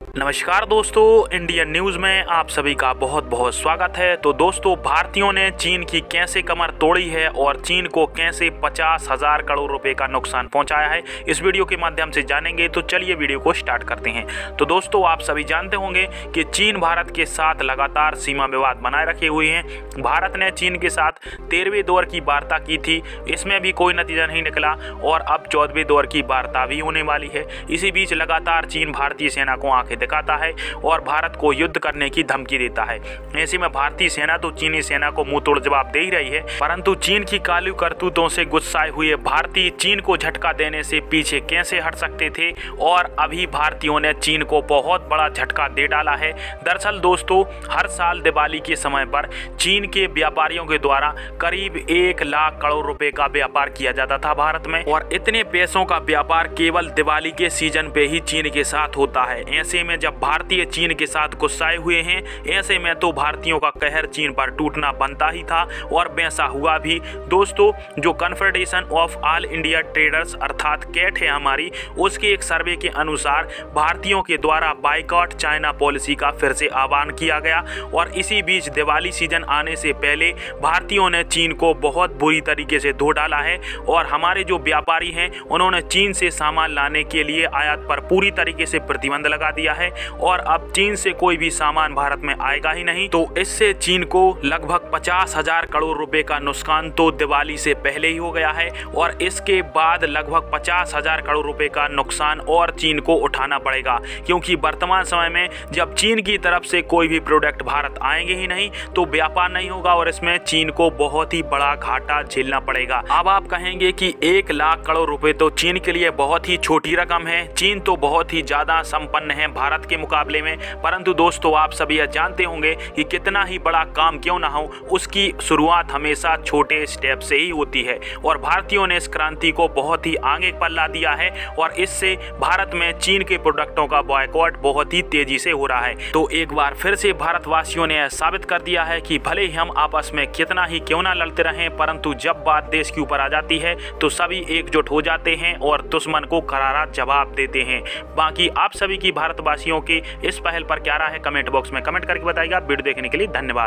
नमस्कार दोस्तों, Indian news में आप सभी का बहुत बहुत स्वागत है। तो दोस्तों, भारतीयों ने चीन की कैसे कमर तोड़ी है और चीन को कैसे 50,000 करोड़ रुपए का नुकसान पहुंचाया है, इस वीडियो के माध्यम से जानेंगे। तो चलिए वीडियो को स्टार्ट करते हैं। तो दोस्तों, आप सभी जानते होंगे कि चीन भारत के साथ लगातार सीमा विवाद बनाए रखे हुए हैं। भारत ने चीन के साथ 13वें दौर की वार्ता की थी, इसमें भी कोई नतीजा नहीं निकला और अब 14वें दौर की वार्ता भी होने वाली है। इसी बीच लगातार चीन भारतीय सेना को आंखें दिखाता है और भारत को युद्ध करने की धमकी देता है। ऐसे में भारतीय सेना तो चीनी सेना को मुंह तोड़ जवाब दे ही रही है, परंतु चीन की काली करतूतों से गुस्साए हुए भारतीय चीन को झटका देने से पीछे कैसे हट सकते थे, और अभी भारतीयों ने चीन को बहुत बड़ा झटका दे डाला है। दरअसल दोस्तों, हर साल दिवाली के समय पर चीन के व्यापारियों के द्वारा करीब 1 लाख करोड़ रुपए का व्यापार किया जाता था भारत में, और इतने पैसों का व्यापार केवल दिवाली के सीजन पे ही चीन के साथ होता है। ऐसे में जब भारतीय चीन के साथ गुस्साए हुए हैं, ऐसे में तो भारतीयोों का कहर चीन पर टूटना बनता ही था और वैसा हुआ भी। दोस्तों, जो confederation of all India traders अर्थात कैट है हमारी, उसके एक सर्वे के अनुसार भारतीयों के द्वारा बाइकॉट चाइना पॉलिसी का फिर से आह्वान किया गया। और इसी बीच दिवाली सीजन आने से पहले भारतीयों ने चीन को बहुत बुरी तरीके से धो डाला है, और हमारे जो व्यापारी हैं उन्होंने चीन से सामान लाने के लिए आयात पर पूरी तरीके से प्रतिबंध लगा दिया है, और अब चीन से कोई भी सामान भारत में आएगा ही नहीं। तो इससे चीन को लगभग 50,000 करोड़ रुपए का नुकसान तो दिवाली से पहले ही हो गया है, और इसके बाद लगभग 50,000 करोड़ रुपए का नुकसान और चीन को उठाना पड़ेगा, क्योंकि वर्तमान समय में जब चीन की तरफ से कोई भी प्रोडक्ट भारत आएंगे ही नहीं तो व्यापार नहीं होगा, और इसमें चीन को बहुत ही बड़ा घाटा झेलना पड़ेगा। अब आप कहेंगे कि 1 लाख करोड़ रुपए तो चीन के लिए बहुत ही छोटी रकम है, चीन तो बहुत ही ज्यादा संपन्न है भारत के मुकाबले में। परंतु दोस्तों, आप सभी यह जानते होंगे कि कितना ही बड़ा काम क्यों ना हो, उसकी शुरुआत हमेशा छोटे स्टेप से ही होती है, और भारतीयों ने इस क्रांति को बहुत ही आगे पर ला दिया है, और इससे भारत में चीन के प्रोडक्टों का बॉयकॉट बहुत ही तेजी से हो रहा है। तो एक बार फिर से भारतवासियों ने साबित कर दिया है कि भले ही हम आपस में कितना ही क्यों ना लड़ते रहें, परंतु जब बात देश के ऊपर आ जाती है तो सभी एकजुट हो जाते हैं और दुश्मन को करारा जवाब देते हैं। बाकी आप सभी की भारतवासियों की इस पहल पर क्या राय है, कमेंट बॉक्स में कमेंट करके बताइएगा। वीडियो देखने के लिए धन्यवाद।